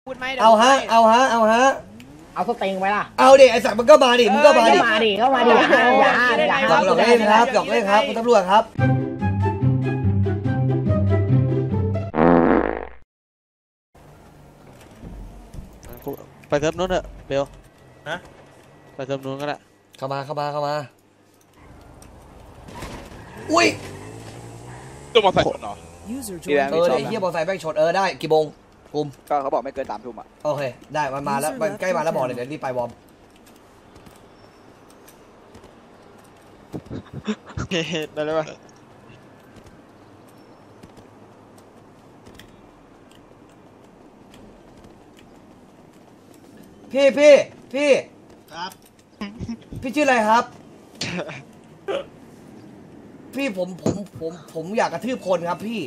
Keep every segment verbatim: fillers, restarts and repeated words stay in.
เอาฮะเอาฮะเอาฮะเอาสเต็งไว้ล่ะเอาดิไอ้สัตว์มันก็มาดิมึงก็มาดิมาดิก็มาดิอย่าอย่าหยอกเล่นครับหยอกเล่นครับคุณตำรวจครับไปเซิร์ฟนู้นเถอะเบลฮะไปเซิร์ฟนู้นก็ได้เข้ามาเข้ามาเข้ามาอุ้ยตัวมอเตอร์ไซค์ชนเหรอเออไอ้เหี้ยมอเตอร์ไซค์แม่งชนเออได้กี่โมงกุมก็เขาบอกไม่เกินสามทุ่มอ่ะโอเคได้มันมาแล้วมันใกล้มาแล้วบอกเลยเดี๋ยวรีบไปวอร์มได้เลยป่ะพี่พี่พี่ครับพี่ชื่ออะไรครับพี่ผมผมผมผมอยากกระทืบคนครับพี่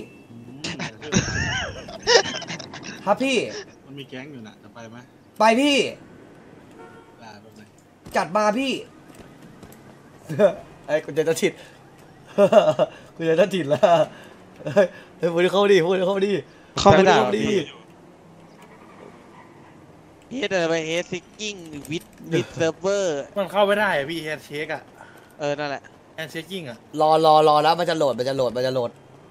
ครับพี่มันมีแก๊งอยู่น่ะจะไปไหมไปพี่จัดมาพี่ไอ้คุณจะจะถิดคุณจะจะถิดแล้วเฮ้ยพูดเข้าดิพูดเข้าดิเข้าไม่ได้ดิเฮดอะไรไปเฮดซิกกิ้งวิดวิดเซิร์ฟเวอร์มันเข้าไม่ได้พี่แฮนด์เช็คอะเออนั่นแหละแฮนด์เช็คกิ้งอะรอรอรอแล้วมันจะโหลดมันจะโหลดมันจะโหลด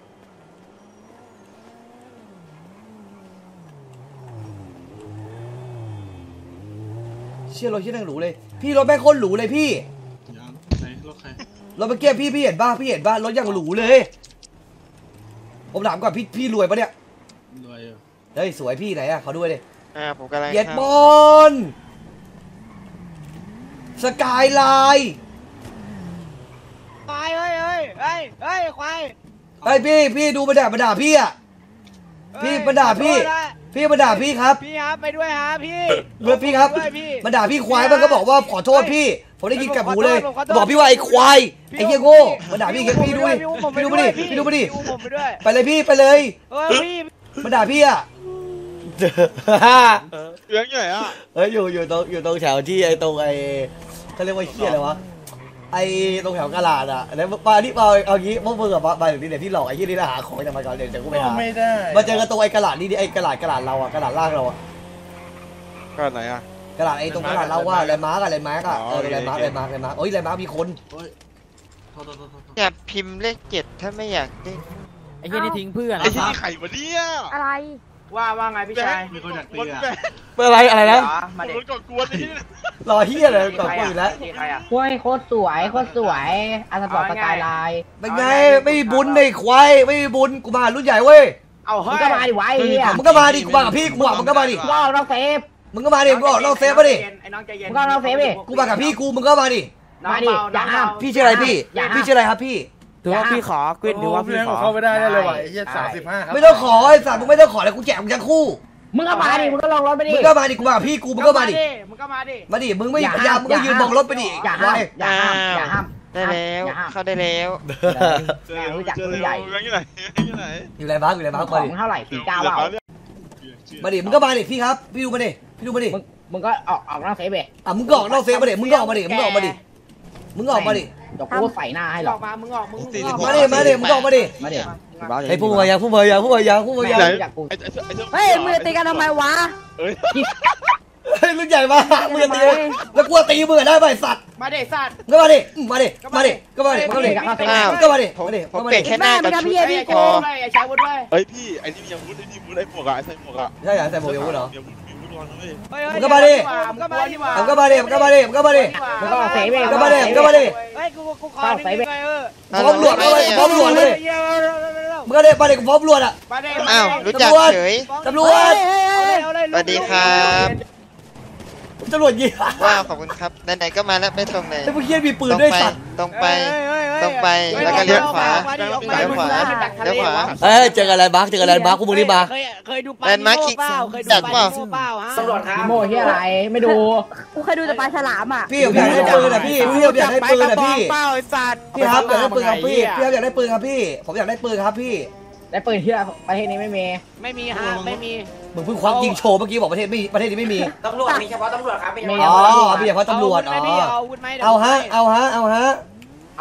เชี่ยรถที่นั่งหรูเลยพี่รถแม่งโคตรหรูเลยพี่ไหนรถใครรถเมื่อกี้พี่พี่เห็นป่ะพี่เห็นป่ะรถยังหรูเลยผมถามก่อนพี่พี่รวยปะเนี่ยรวยอยู่เฮ้ยสวยพี่ไหนอะเขาด้วยดิอ่าผมกำลังเย็ดบอลสกายไลน์ควายเฮ้ยเฮ้ยเฮ้ยเฮ้ยควายไอ้พี่พี่ดูมาด่ามาด่าพี่อะพี่มาด่าพี่พี่มาด่าพี่ครับพี่ครับไปด้วยฮะพี่เมื่อพี่ครับมาด่าพี่ควายมันก็บอกว่าขอโทษพี่ผมได้ยินกับหูเลยบอกพี่ว่าไอ้ควายไอ้เหี้ยโง่มาด่าพี่พี่ดูดิพี่ดูมาดิพี่ดูมาดิไปเลยพี่ไปเลยมาด่าพี่อะเรื่องใหญ่อะเฮ้ยอยู่อยู่ตรงอยู่ตรงแถวที่ไอ้ตรงไอ้เขาเรียกว่าเหี้ยอะไรวะไอ้ตรงแถวกะลาดอะแล้วมาที่มาเอางี้พวกมึงกับมาถึงที่ไหนที่หลอกไอ้ที่นี่นะหาของจะมาก่อนเดี๋ยวจะกูไปหาไม่ได้มาเจอกันตรงไอ้กะลาดนี่ดิไอ้กะลาดกะลาดเราอะกะลาดล่างเราอะกะลาดไหนอะกะลาดไอ้ตรงกะลาดเราว่าอะไรมาร์กอะไรมาร์กอะเอออะไรมาร์กอะไรมาร์กอะไรมาร์กโอ้ยอะไรมาร์กมีคนอยากพิมพ์เลขเจ็ดถ้าไม่อยากเล่นไอ้เหี้ยนี่ทิ้งเพื่อนไอ้ที่ไข่มาเนี่ยอะไรว่าว่าไงพี่ชายมีคนอยากตีอะเป็นอะไรอะไรนะมาเด็กก่อนกวนนี่รอเฮียเลยก่อนกวนแล้วกล้วยโคตรสวยโคตรสวยอาสปอร์ตสกายไลน์เป็นไงไม่มีบุญในควายไม่มีบุญกูมารุ่นใหญ่เว้ยเอาเฮ้ยมึงก็มาดิไว้เฮียมึงก็มาดิกูมากับพี่กูบอกมึงก็มาดิกูออกนอกเซฟมึงก็มาดิกูออกนอกเซฟมาดิมึงก็ออกนอกเซฟดิกูมากับพี่กูมึงก็มาดิมาดิอย่าห้ามพี่ชื่ออะไรพี่พี่ชื่ออะไรครับพี่ถือว่าพี่ขอเกวินถือว่าพี่ขอเข้าไม่ได้เลยว่ะไอ้เหี้ยสามสิบห้าครับไม่ต้องขอไอ้สัตว์มึงไม่ต้องขอแล้วกูแจกมึงทั้งคู่มึงก็มาดิมึงก็ลองรถไปดิมึงก็มาดิกูมากับพี่กูมึงก็มาดิมึงก็มาดิมาดิมึงไม่พยายามมึงก็ยืนมองรถไปดิอย่าห้ามอย่าห้ามอย่าห้ามได้แล้วเข้าได้แล้วรู้จักผู้ใหญ่อยู่ไหนอยู่ไหนอยู่ไหนบ้างอยู่ไหนบ้างมาดิเท่าไหร่สี่เก้าเปล่ามาดิมึงก็มาดิพี่ครับพี่ดูมาดิพี่ดูมาดิมึงก็ออกออกนอกเซฟไปอ่ะมึงก็ออกนอกเซฟมาดิมึงก็ออกมาดิมึงก็ออกมาดิมึงออกมาดิเดี๋ยวกูใส่หน้าให้หรอกมามึงออกมึงมาดิมาดิมึงออกมาดิมาดิไอ้ผู้มายังผู้มายังผู้มายังผู้มายังเฮ้ยมือตีกันทำไมวะเฮ้ยรุ่นใหญ่มากมือตีแล้วกูตีมือได้ไหมสัตว์มาดิสัตว์ก็มาดิมาดิมาดิก็มาดิมาดิก็มาดิมาดิผมเปลี่ยนแค่หน้ากับชุดพอเฮ้ยพี่ไอ้นี่ยังพูดไอ้นี่พูดไอ้หมวกอะไอ้ใส่หมวกอะใช่เหรอใส่หมวกยังพูดเหรอมึงก็มาดิมึงก็มาดิมึงก็มาดิมึงก็มาดิมึงก็มาดิมึงก็เสพมึงก็มาดิมึงก็มาดิเฮ้ยกูกูขอเสพฟ้องหลวดเลยฟ้องหลวดเลยมึงก็ดิมาดิกูฟ้องหลวดอ่ะอ้าวรู้จักเฉยตำรวจสวัสดีครับตำรวจยิงว้าวขอบคุณครับไหนๆก็มาแล้วไม่ตรงไหนแต่เมื่อกี้มีปืนด้วยสัตว์ตรงไปตรงไปแล้วก็เลี้ยวขวาเลี้ยวขวาเลี้ยวขวาเอ้ยเจออะไรบ้างเจออะไรบ้างกูมึงนี่มาเคยเคยดูปลาแลนด์มาร์คคิกจัดเปล่าตำรวจครับโม่ที่อะไรไม่ดูกูเคยดูแต่ปลาฉลามอ่ะพี่อยากได้ปืนอ่ะพี่พี่อยากได้ปืนอ่ะพี่เป้าไอ้สัตว์พี่ครับอยากได้ปืนครับพี่พี่อยากได้ปืนครับพี่ผมอยากได้ปืนครับพี่ได้ปืนที่ประเทศนี้ไม่มีไม่มีฮะไม่มีมึงเพิ่งควักยิงโชว์เมื่อกี้บอกประเทศไม่ประเทศนี้ไม่มีตำรวจมีเฉพาะตำรวจครับอ๋อมีเฉพาะตำรวจอ๋อเอาฮะเอาฮะเอาฮะเอ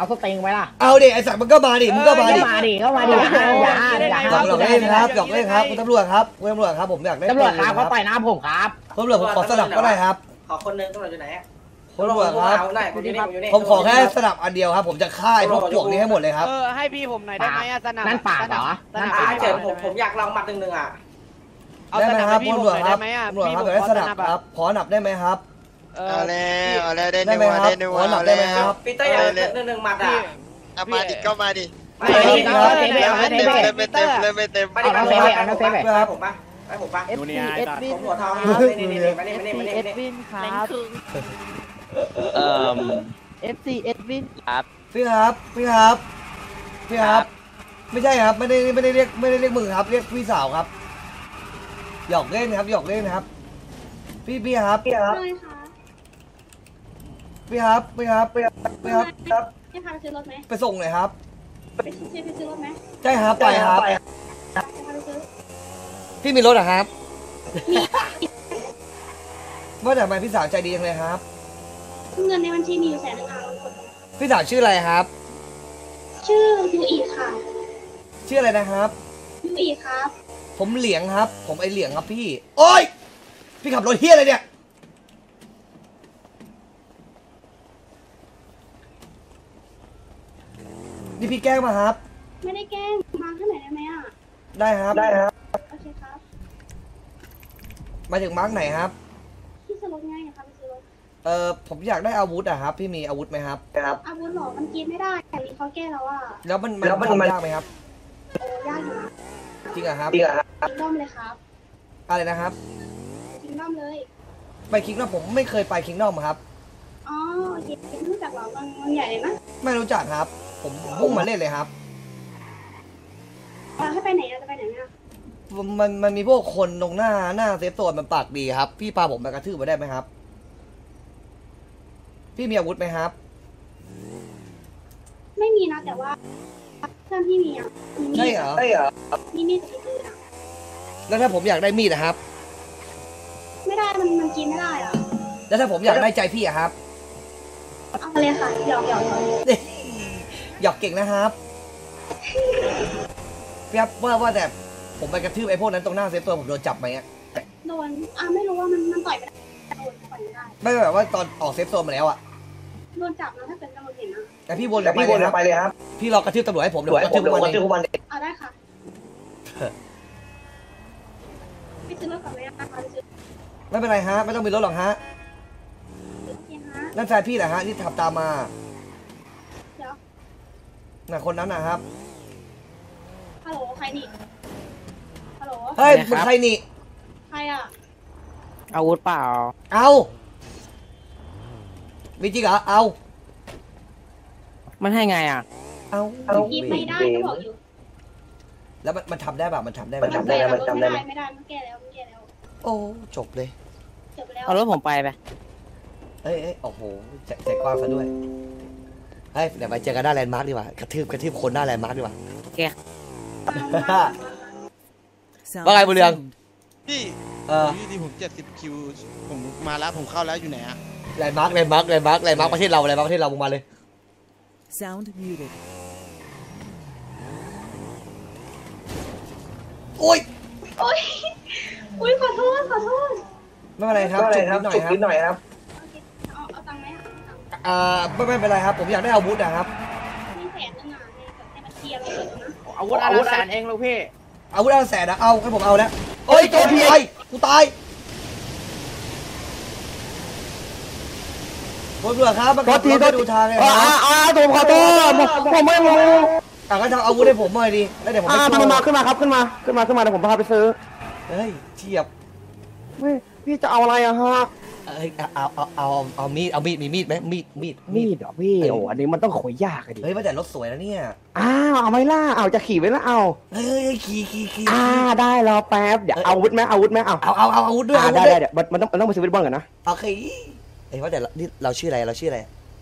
เอาสเต็งไว้ล่ะเอาดิไอ้สัตว์มันก็มาดิมึงก็มาดิมาดิก็มาดิอย่าอย่าหยอกเล่นครับหยอกเล่นครับคุณตำรวจครับคุณตำรวจครับผมอยากได้ตำรวจครับเขาต่อยหน้าผมครับตำรวจผมขอสนับก็ได้ครับขอคนนึงตำรวจอยู่ไหนคุณตำรวจครับผมขอแค่สนับอันเดียวครับผมจะฆ่าไอ้พวกพวกนี้ให้หมดเลยครับเออให้พี่ผมหน่อยได้ไหมอะสนับนั่นปากเหรอสนับอ่าเจิดผมผมอยากลองหมัดหนึ่งหนึ่งอ่ะเอาได้สไหมนับครับให้พี่คุณผมตำรหวจน่อยคได้รับไหมอะตำรวจครับพี่อยากได้สนับครับขอหนับได้ไหมครับเออเอาแล้วเอาแล้วได้ได้ดูไหมครับได้ดูขอหนับได้ไหมครับปีเตอร์อยากหนึ่งหนึ่งหมัดอ่ะเอามาดิก็มาดิไม่ได้ได้ครับไม่ได้เริ่มไม่ไม่ได้เต็มไม่เริ่มได้ไม่เต็มเริ่มไม่เต็มไม่ได้ไม่ได้ไม่ผมปะไม่ผมปะเอสพีเอสวินผมหัวทองนี่นี่นี่มานี่มานี่มานี่เอมาสนี่วินครับเอ่อเอฟซีเอสวินครับพี่ครับพี่ครับพี่ครับ ไม่ใช่ครับไม่ได้ไม่ได้เรียกไม่ได้เรียกมึงครับเรียกพี่สาวครับหยอกเล่นครับหยอกเล่นครับ พี่พี่ครับพี่ครับพี่ครับพี่ครับพี่ครับพี่ครับให้พาไปซื้อรถไหมไปส่งหน่อยครับไปซื้อไปซื้อรถไหมใช่ครับไปครับให้พาไปซื้อพี่มีรถเหรอครับว่าแต่ทำไมพี่สาวใจดีจังเลยครับเงินในบัญชีมีอยู่แสนหนึ่งอ่ะพี่สาวชื่ออะไรครับชื่อยูอีค่ะชื่ออะไรนะครับยูอีครับผมเหลียงครับ ผมไอเหลียงครับพี่โอ้ยพี่ขับรถเฮี้ยอะไรเนี่ยนี่พี่แกล้งมาครับไม่ได้แกล้งมาข้างไหนได้ไหมอ่ะได้ครับได้ครับโอเคครับมาถึงมาร์กไหนครับพี่ซื้อรถไงเนี่ยพาไปซื้อรถเออผมอยากได้อาวุธอะครับพี่มีอาวุธไหมครับครับอาวุธหรอมันกินไม่ได้แต่นี้เขาแก้แล้วอ่ะแล้วมันมันทำยากไหมครับโอ้ยากอยู่นะจริงเหรอครับจริงเหรอครับคิงด้อมเลยครับอะไรนะครับคิงด้อมเลยไปคิงนอมผมไม่เคยไปคิงนอมครับอ๋อโอเครู้จักเหรอมันมันใหญ่เลยนะไม่รู้จักครับ ผมผมพุ่งมาเล่นเลยครับอ่ะให้ไปไหนอ่ะจะไปไหนอ่ะมันมันมีพวกคนตรงหน้าหน้าเซฟโซนมันปากดีครับ พี่พาผมไปกระทืบมาได้ไหมครับ พี่มีอาวุธไหมครับไม่มีนะแต่ว่าเพื่อนพี่มีอ่ะมีมีใช่ดเหรอใช่เหรอมีมีดกับปืนอ่ะแล้วถ้าผมอยากได้มีดนะครับไม่ได้มันมันกินไม่ได้อ่ะแล้วถ้าผมอยากได้ใจพี่อะครับเอาไปเลยค่ะหยอกหยอกหยอกหยอกเก่งนะครับพี่ครับว่าว่าแต่ผมไปกระทืบไอ้พวกนั้นตรงหน้าเซฟโซนผมโดนจับไหมอะโดนอ่ะไม่รู้ว่ามันมันต่อยไม่ได้โดนต่อยไม่ได้ไม่แบบว่าตอนออกเซฟโซนมาแล้วอะโดนจับนะถ้าเป็นตำรวจเห็นนะแต่พี่วนไปเลยครับไปเลยครับ พี่รอกระทืบตำรวจให้ผมเดี๋ยวผมกระทืบมันเองเอาได้ค่ะไปซื้อรถก่อนเลยนะคะไปซื้อไม่เป็นไรฮะไม่ต้องมีรถหรอกฮะโอเคฮะนั่นแฟนพี่แหละฮะที่ขับตามมาเดี๋ยวน่ะคนนั้นนะครับฮัลโหลใครนี่ฮัลโหลเฮ้ยมึงใครนี่ใครอ่ะอาวุธเปล่าเอามีจริงเหรอเอามันให้ไงอ่ะเอากินไม่ได้ก็บอกอยู่แล้วมันมันทำได้ป่ะมันทำได้ไหมมันทำได้มันทำได้ไม่ได้มันแก้แล้วมันแก้แล้วโอ้จบเลยจบแล้วเอารถผมไปไปเอ้ยเอ้ยโอ้โหใจใจกว้างซะด้วยเฮ้ยเดี๋ยวไปเจอกันหน้าแลนด์มาร์คดีกว่ากระทืบกระทืบคนหน้าแลนด์มาร์คดีกว่า ว่าไงบุญเรืองพี่เออพี่ดีผมเจ็ดสิบคิวผมมาแล้วผมเข้าแล้วอยู่ไหนอะแลนด์มาร์คแลนด์มาร์คแลนด์มาร์คแลนด์มาร์คประเทศเราแลนด์มาร์คประเทศเรามึงมาเลย Sound muted. โอ้ยโอ๊ยอุ้ยขอโทษขอโทษไม่เป็นไรครับจุกนิดหน่อยครับเอาเอาตังค์ไหมคะอ่าไม่ไม่เป็นไรครับผมอยากได้อาวุธนะครับมีแสนนึงอ่ะในแบบในบัญชีเราเลยนะอาวุธอันละแสนเองลูกพี่อาวุธอันแสนนะเอาให้ผมเอาแล้วโอ้ยโจรตายกูตายผมเบื่อครับมันขับรถไม่ดูทางเลยครับอ่าผมขอโทษผมไม่รู้อ่ะก็ทำอาวุธให้ผมหน่อยดิแล้วเดี๋ยวผมไปอ่าสู้มาขึ้นมาครับขึ้นมาขึ้นมาขึ้นมาเดี๋ยวผมพาไปซื้อเฮ้ยเทียบเฮ้ยพี่จะเอาอะไรอะฮะเอ้ยเอาเอาเอาเอาเอามีดเอามีดมีมีดไหมมีดมีดมีดเหรอพี่โอ้อันนี้มันต้องขอยยากอะดิเฮ้ยว่าแต่รถสวยนะเนี่ยอ้าวเอาไหมล่ะเอาจะขี่ไว้แล้วเอาเฮ้ยขี่ขี่ขี่อ่าได้รอแป๊บเดี๋ยวเอาอาวุธไหมเอาอาวุธไหมเอาเอาเอาเอาอาวุธด้วยอ่าอาวุธได้ด้วยได้เดี๋ยวมันมันต้องมันต้องไปซื้อวิทบอลก่อนนะโอเคเอ้ยว่าแต่นี่เราชื่ออะไรเราชื่ออะไร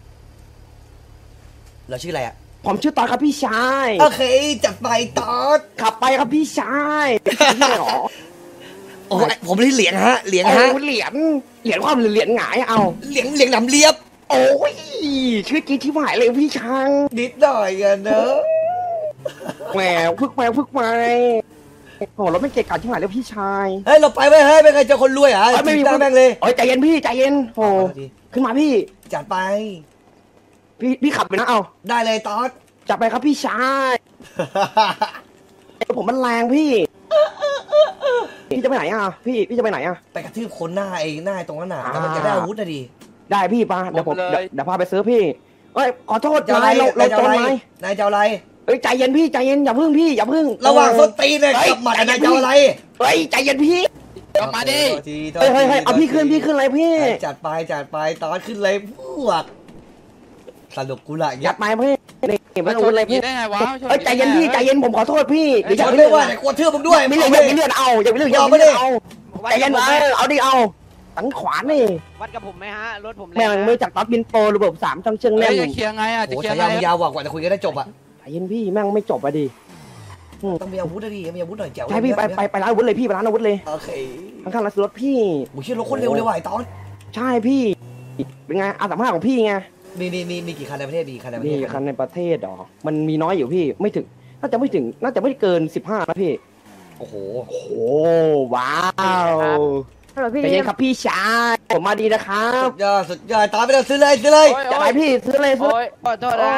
เราชื่ออะไรอ่ะผมชื่อตอนครับพี่ชายโอเคจัดไปตอดขับไปครับพี่ชายไม่หรอโอ้ยผมนี่เหลียงฮะเหลียงโอ้ฮะเหรียญเหรียญความหรือเหรียญหงายเอาเหลียงเหลียงหนำเลียบโอ้ยชื่อจีที่หายเลยพี่ช้างนิดหน่อยกันเนอะแหมพึกไปพึกไปโอ้เราไม่เกะกะที่หายเลยพี่ชายเฮ้ยเราไปไม่ให้ไม่เคยเจอคนรวยอ่ะไม่มีแม่งเลยโอ้ยใจเย็นพี่ใจเย็นโอ้ขึ้นมาพี่จัดไปพี่พี่ขับไปนะเอาได้เลยตอดจับไปครับพี่ชายผมมันแรงพี่พี่จะไปไหนอ่ะพี่พี่จะไปไหนอ่ะไปกระทืบคนหน้าไอ้หน้าตรงนั้นน่ะแต่มันจะได้อาวุธนะดิได้พี่ปาเดี๋ยวผมเดี๋ยวพาไปซื้อพี่เอ้ยขอโทษจะอะไรนายเราเราจะจอะนไรไหมนายจะอะไรเอ้ยใจเย็นพี่ใจเย็นอย่าพึ่งพี่อย่าพึ่งระหว่างส้นตีนเนี่ยกับหมัดนายจะอะไรเฮ้ยใจเย็นพี่กลับมาดิเฮ้ยเฮ้ยเฮ้ยเอาพี่ขึ้นพี่ขึ้นเลยพี่จัดไปจัดไปตอนขึ้นเลยพวกสนุกกูละยัยัดดไม้พี่นี่ไม่ต้องอะไรพี่ได้ไงวะเอ้ยใจเย็นพี่ใจเย็นผมขอโทษพี่เดี๋ยวอฉัย่าน ไปไม่เลือดว่าแต่กลัวทื่อมึงด้วยไม่เลือดอย่าไปเลือดเอาอย่าไปเลือดอย่าไปเลือดเอาใจเย็นผมเอาดิเอาสังขวานนี่วัดกับผมไหมฮะรถผมแม่งมือจากตัดบินโปรระบบสามจังเชิงเฮ้แน่ยนจะเคลียร์ไงอ่ะจะโอ้เคลียฉาร์ไงยามึงยาวกว่ากว่าจะคุยกันได้จบอ่ะใจเย็นพี่แม่งไม่จบอะดิต้องมีอาวุธนะดิมีอาวุธหน่อยแจ๋วใช่พี่ไปไปไปร้านอาวุธเลยพี่ไปร้านอาวุธเลยโอเคข้างๆร้านรถพี่โอ้ยเชี่ยรถคนเร็วเลยว่ะไอ้ตอนใช่พี่เป็นไงอาสามห้าของพี่ไงมีมีมีมีกี่คันในประเทศมีกี่คันในประเทนี่ศคันในประเทศเหรอมันมีน้อยอยู่พี่ไม่ถึงน่าจะไม่ถึงน่าจะไม่เกินสิบห้านะพี่โอ้โหโอ้ว้าวใจเย็นครับพี่ชายผมมาดีนะครับสุดยอดสุดยอดตามไปเลยซื้อเลยซื้อเลยจะไปพี่ซื้อเลยซื้อโอ้ยขอโทษนะ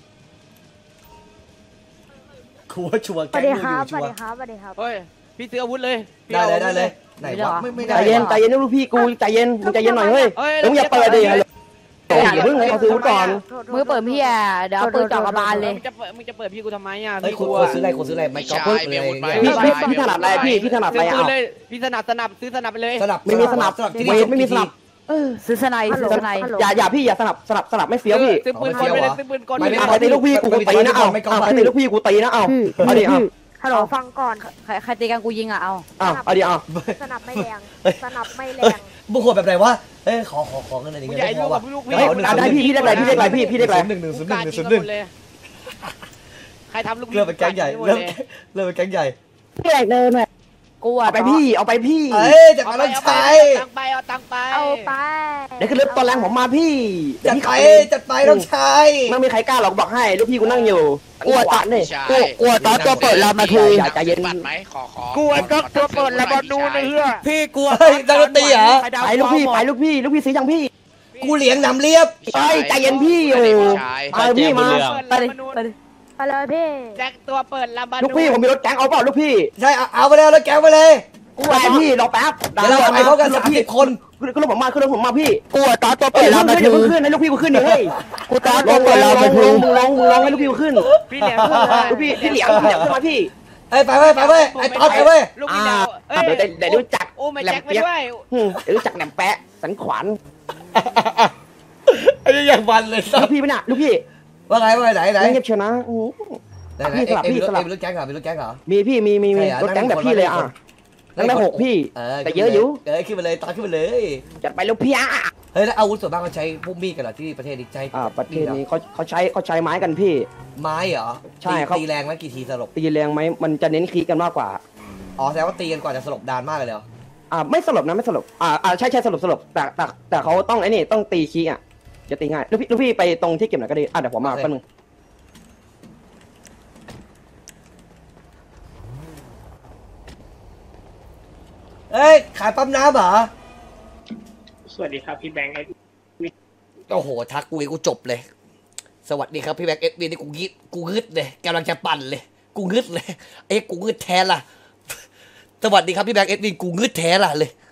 ชัวร์ชัวร์สแก๊วังสดีมือคอรับยู่สวัชัสวดีร์ครับสวัสดีครับเฮ้ยพี่ซื้ออาวุธเลยได้เลยได้เลยไหนวะไม่ไม่ใจได้เย็นใจเย็นนะลูกพี่กูใจเย็นมึงใจเย็นหน่อยเฮ้ยมึงอย่าเปิดดิอย่าเพิ่งให้เขาซื้อก่อนมือเปิดพี่อ่ะเดี๋ยวเอาปืนจ่อกระบาลเลยมึงจะเปิดมึงจะเปิดพี่กูทำไมอ่ะเฮ้ยพี่คนกลัวคนซื้ออะไรคนซื้ออะไรไม่ก๊อปเลยพี่พี่พี่ถนัดอะไรพี่พี่ถนัดอะไรซื้อปืนอ่ะเลยพี่สนับสนับซื้อสนับไปเลยสลับไม่มีสนับสลับที่เวทไม่มีสนับเออซื้อสไนด์ซื้อสไนด์อย่าอย่าพี่อย่าสนับสนับสนับไม่เฟี้ยวพี่ซื้อปืนกลไปเลยซื้อปืนกลไม่ไปไม่เลยเอาไปตีลูกพี่กูตีนะเอาเอาไปตีลูกพี่กูตีนะเอาเอาดิเอาฮัลโหลฟังก่อนใครใครตีกันกูยิงอ่ะเอาเอาเอาดิเอาสนับไม่แรงสนับไม่แรงบุคคลแบบไหนวะเอ้ยขอขอขอเงินหน่อยดิกูเงินใหญ่ไม่พลูอกกัว่ะบลูกเฮ้ยได้พี่พี่ได้ไรพี่ได้ไรพี่พี่ได้ไรหนึ่งหนึ่งศูนย์หกานึ่งรหนึ่งยิศูนย์หนึ่งงเลยใครทำลูกเริ่มเป็นแก๊งใหญ่เริ่มเริ่มเป็นแก๊งใหญ่พี่แรกเดินเลยกูอ่ะเอาไปพี่เอาไปพี่เอ้ยจัดเอามาไปแล้วเอาไปชายเอาตังค์ไปเอาตังค์ไปเอาไปเดี๋ยวขึ้นรถตอนแรงผมมาพี่จัดไปจัดไปน้องชายไม่มีใครกล้าหรอกบอกให้ลูกพี่กูนั่งอยู่กลัวตัดนี่กลัวกลัวตอนตัวเปิดเรามาทูอย่าใจเย็นบัตรไหมขอขอกูก็ตัวเปิดระบดูนะเฮียพี่กลัวเฮ้ยนักดนตรีเหรอไปลูกพี่ไปลูกพี่ลูกพี่สีจังพี่กูเหลียงหนำเรียบไปใจเย็นพี่โอ้ไปพี่มาไปดิไปดิไปเลยพี่แจ็คตัวเปิดระบดูลูกพี่ผมมีรถแก๊งเอาเปล่าลูกพี่ใช่เอาเอาไปเลยแล้วแก๊งไปเลยกูไปพี่รอแป๊บเดี๋ยวเราไปพบกันสามสิบคนขึ้นรถผมมาขึ้นรถผมมาพี่กลัวตอนตัวเปิเปิดดเราเรามามาถึทูงขึ้นให้ลูกพี่กูขึ้นดิเฮ้ยกูตอนลตัวงเปิดลเรางลมาง ทูลงมึงลงมึงลงให้ลูกพี่กูขึ้นพี่เหลียงขึ้นเลยลูกพี่พี่เหลียงพี่เหลียงขึ้นมาพี่เอ้ยไปเว้ยไปเว้ยไอ้ตอนไปเว้ยลูกพี่ดาวเอ้ยเดี๋ยวเดี๋ยวรู้จักโอ้ไม่แจ็คไปด้วยเดี๋ยวรู้จักแหนมแปะสันขวานไอ้นี่อย่างมันเลยลูกพี่ไหมน่ะลูกพี่ว่าไงว่าไงไหนไหนเงียบเชียวนะไหนไหนพี่สลับเอ็มพี่รถสลับเอ็มรถแก๊งเหรอมีรถแก๊งเหรอมีพี่มีมีมีใช่เหรอรถแก๊งนั่แบงบพี่เลยอ่ะ นั่งได้หกพี่เออแต่เยอะอยู่เออขึ้นไปเลยตอนขึ้นไปเลยจัดไปลูกพี่อ่ะเฮ้ยแล้วอาวุธส่วนมากเขาใช้พวกมีดกันเหรอที่ประเทศนี้ใช้อ่าประเทศนี้เขาเขาใช้เขาใช้ไม้กันพี่ไม้เหรอใช่ตีครับตีแรงไหมกี่ทีสลบตีแรงไหมมันจะเน้นคีกันมากกว่าอ๋อแสดงว่าตีกันกว่าจะสลบดานมากเลยเหรออ่าไม่สลบนะไม่สลบอ่าอ่าใช่ใช่สลบสลบแต่แต่แต่เขาต้องไอ้นี่ต้องตีคีอ่ะจะตีง่ายลูกพี่ลูกพี่ไปตรงที่เก็บหน่อยก็ได้อ่ะเดี๋ยวผมมาแป๊บนึงเอ้ยขายปั๊มน้ำเหรอสวัสดีครับพี่แบงค์โอ้โหทักกูอีกกูจบเลย สวัสดีครับพี่แบ็กเอ็ดวีนี่กูยิดกูงึดเลยกำลังจะปั่นเลยกูงึดเลยไอ้กูงึดแทนล่ะสวัสดีครับพี่แบ็กเอ็ดวีกูงึดแทนล่ะเลย